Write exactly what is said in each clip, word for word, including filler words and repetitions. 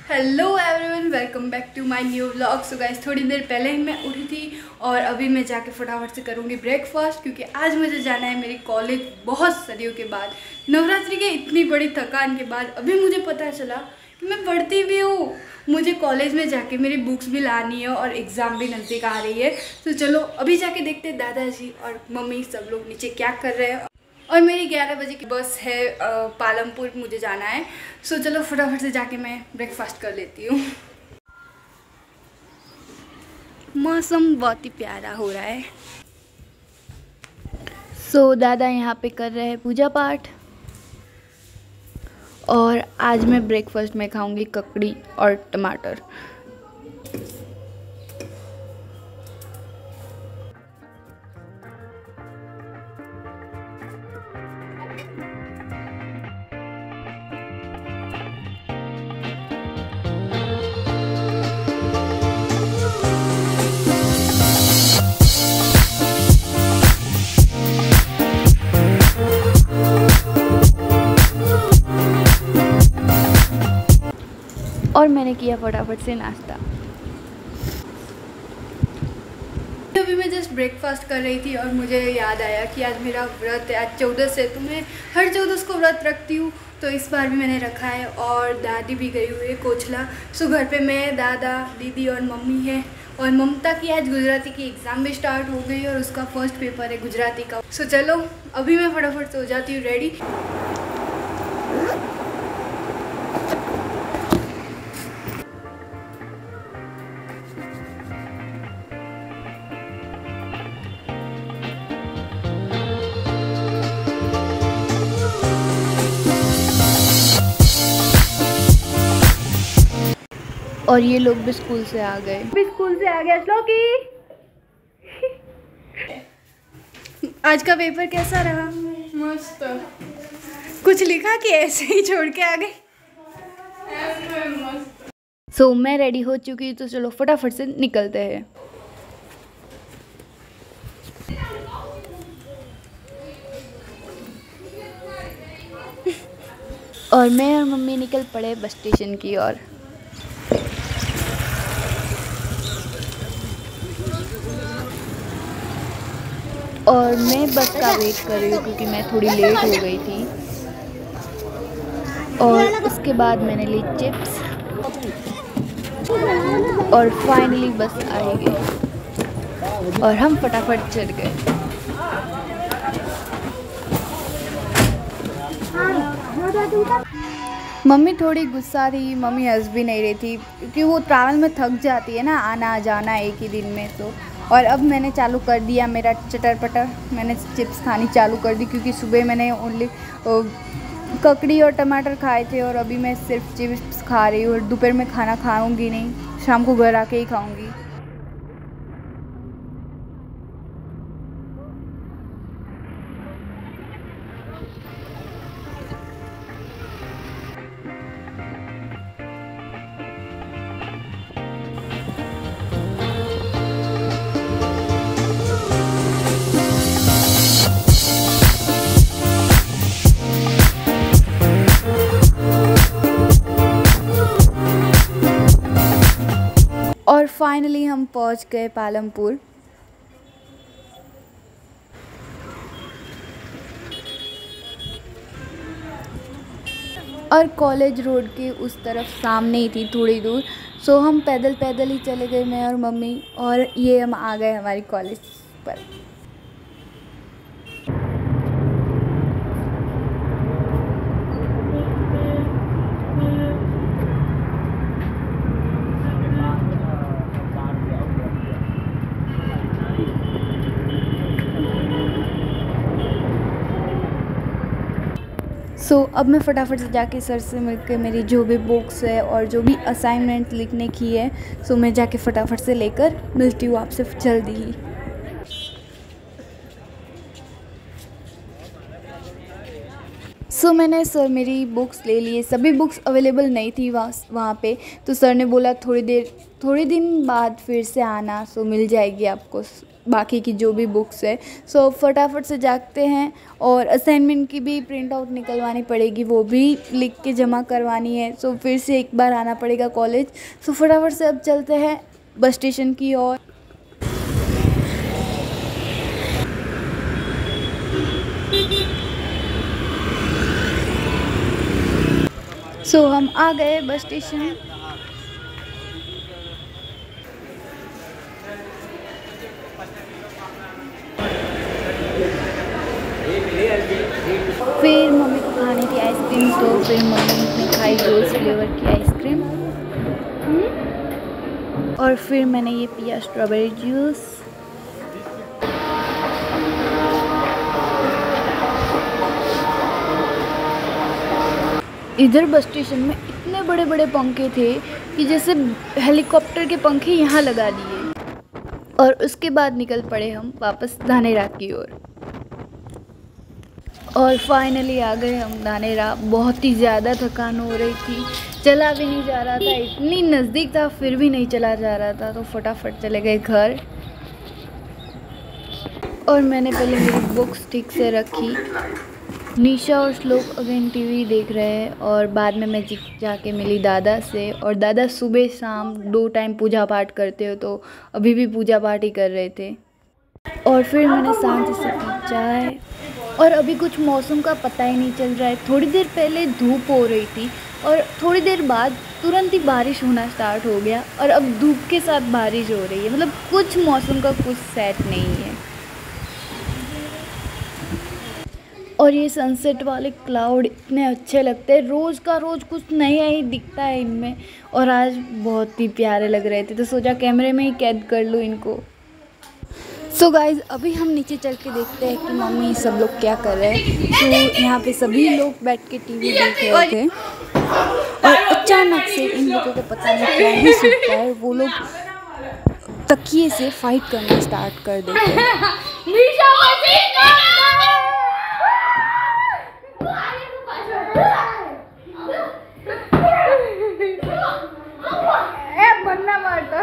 Hello everyone, welcome back to my new vlog. So guys, थोड़ी देर पहले ही मैं उठी थी और अभी मैं जाके फटाफट से करूँगी ब्रेकफास्ट, क्योंकि आज मुझे जाना है मेरी कॉलेज। बहुत सदियों के बाद, नवरात्रि के इतनी बड़ी थकान के बाद अभी मुझे पता चला कि मैं पढ़ती भी हूँ। मुझे कॉलेज में जाके मेरी बुक्स भी लानी है और एग्ज़ाम भी नज़दीक आ रही है। तो चलो अभी जाके देखते हैं दादाजी और मम्मी सब लोग नीचे क्या कर रहे हैं। और मेरी ग्यारह बजे की बस है, पालमपुर मुझे जाना है। सो चलो फटाफट से जाके मैं ब्रेकफास्ट कर लेती हूँ। मौसम बहुत ही प्यारा हो रहा है। सो दादा यहाँ पे कर रहे हैं पूजा पाठ और आज मैं ब्रेकफास्ट में खाऊंगी ककड़ी और टमाटर। और मैंने किया फटाफट से नाश्ता। अभी मैं जस्ट ब्रेकफास्ट कर रही थी और मुझे याद आया कि आज मेरा व्रत है, आज चौदस है। तो मैं हर चौदस को व्रत रखती हूँ, तो इस बार भी मैंने रखा है। और दादी भी गई हुई है कोचला। सो घर पे मैं, दादा, दीदी और मम्मी है। और ममता की आज गुजराती की एग्ज़ाम भी स्टार्ट हो गई और उसका फर्स्ट पेपर है गुजराती का। सो चलो अभी मैं फटाफट से हो जाती हूँ रेडी। और ये लोग भी स्कूल से आ गए भी स्कूल से आ गया श्लोकी। आज का पेपर कैसा रहा? मस्त। कुछ लिखा कि ऐसे ही छोड़ के आ गए? सो so, मैं रेडी हो चुकी, तो चलो फटाफट से निकलते हैं। और मैं और मम्मी निकल पड़े बस स्टेशन की ओर। और मैं बस का वेट कर रही हूँ क्योंकि मैं थोड़ी लेट हो गई थी। और उसके बाद मैंने ली चिप्स और फाइनली बस आई गई और हम फटाफट चढ़ गए। मम्मी थोड़ी गुस्सा थी, मम्मी हंस भी नहीं रही थी क्योंकि वो ट्रैवल में थक जाती है ना, आना जाना एक ही दिन में। तो और अब मैंने चालू कर दिया मेरा चटर पटर। मैंने चिप्स खानी चालू कर दी क्योंकि सुबह मैंने ओनली ककड़ी और टमाटर खाए थे और अभी मैं सिर्फ चिप्स खा रही हूँ। और दोपहर में खाना खाऊंगी नहीं, शाम को घर आके ही खाऊंगी। और फाइनली हम पहुंच गए पालमपुर। और कॉलेज रोड के उस तरफ सामने ही थी थोड़ी दूर। सो हम पैदल पैदल ही चले गए, मैं और मम्मी। और ये हम आ गए हमारी कॉलेज पर। सो so, अब मैं फटाफट से जाके सर से मिलकर मेरी जो भी बुक्स है और जो भी असाइनमेंट लिखने की है, सो so मैं जाके फटाफट से लेकर मिलती हूँ आपसे जल्दी ही। सो so, मैंने सर मेरी बुक्स ले लिए, सभी बुक्स अवेलेबल नहीं थी वहाँ वहाँ पे, तो सर ने बोला थोड़ी देर थोड़ी दिन बाद फिर से आना, सो मिल जाएगी आपको बाकी की जो भी बुक्स है। सो so, फटाफट से जाते हैं और असाइनमेंट की भी प्रिंट आउट निकलवानी पड़ेगी, वो भी लिख के जमा करवानी है। सो so, फिर से एक बार आना पड़ेगा कॉलेज। सो so, फटाफट से अब चलते हैं बस स्टेशन की ओर। सो so, हम आ गए बस स्टेशन। फिर मम्मी को खानी थी आइसक्रीम, तो फिर मम्मी ने खाई रोज़ फ्लेवर की आइसक्रीम और फिर मैंने ये पिया स्ट्रॉबेरी जूस। इधर बस स्टेशन में इतने बड़े बड़े पंखे थे कि जैसे हेलीकॉप्टर के पंखे यहाँ लगा दिए। और उसके बाद निकल पड़े हम वापस धानेरा की ओर। और फाइनली आ गए हम धानेरा। बहुत ही ज़्यादा थकान हो रही थी, चला भी नहीं जा रहा था, इतनी नज़दीक था फिर भी नहीं चला जा रहा था, तो फटाफट चले गए घर। और मैंने पहले मेरी बुक्स ठीक से रखी। निशा और श्लोक अगेन टीवी देख रहे हैं और बाद में मैं जाके मिली दादा से, और दादा सुबह शाम दो टाइम पूजा पाठ करते हो, तो अभी भी पूजा पाठ ही कर रहे थे। और फिर मैंने शांति से पी चाय। और अभी कुछ मौसम का पता ही नहीं चल रहा है, थोड़ी देर पहले धूप हो रही थी और थोड़ी देर बाद तुरंत ही बारिश होना स्टार्ट हो गया, और अब धूप के साथ बारिश हो रही है। मतलब कुछ मौसम का कुछ सेट नहीं है। और ये सनसेट वाले क्लाउड इतने अच्छे लगते हैं, रोज़ का रोज़ कुछ नया ही दिखता है इनमें, और आज बहुत ही प्यारे लग रहे थे, तो सोचा कैमरे में ही कैद कर लूँ इनको। सो so गाइज़, अभी हम नीचे चल के देखते हैं कि मम्मी सब लोग क्या कर रहे हैं। तो यहाँ पे सभी लोग बैठ के टीवी देख रहे थे और अचानक से इन लोगों को पता नहीं क्या ही सूझता है, वो लोग तकिए से फाइट करना स्टार्ट कर देते हैं। बनना मारता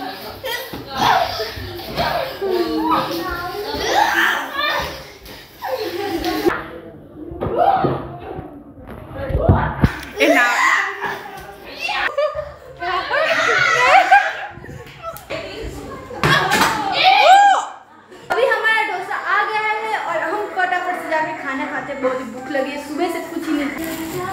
अभी हमारा डोसा आ गया है और हम फटाफट से जाके खाना खाते हैं, बहुत ही भूख लगी है, सुबह से कुछ ही नहीं।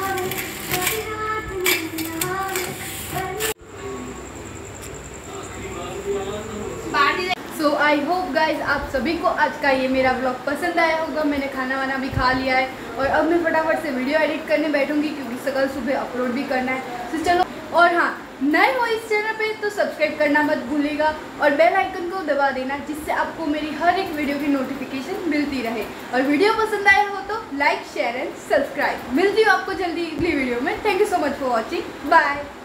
सो आई होप गाइज आप सभी को आज का ये मेरा ब्लॉग पसंद आया होगा। मैंने खाना वाना भी खा लिया है और अब मैं फटाफट से वीडियो एडिट करने बैठूंगी, क्योंकि कल सुबह अपलोड भी करना है। तो चलो, और हाँ, नए हो इस चैनल पे तो सब्सक्राइब करना मत भूलिएगा और बेल आइकन को दबा देना, जिससे आपको मेरी हर एक वीडियो की नोटिफिकेशन मिलती रहे। और वीडियो पसंद आया हो तो लाइक शेयर एंड सब्सक्राइब। मिलती हूँ आपको जल्दी अगली वीडियो में। Thank you so much for watching. Bye.